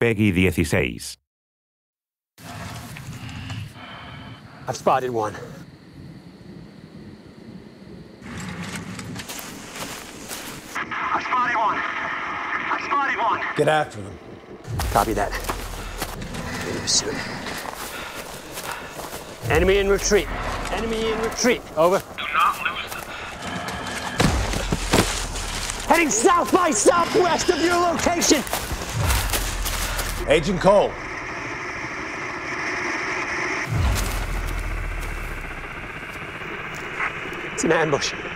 Peggy 16. I've spotted one. I spotted one. Get after them. Copy that. In pursuit. Enemy in retreat. Enemy in retreat. Over. Do not lose them. Heading south by southwest of your location. Agent Cole. It's an ambush.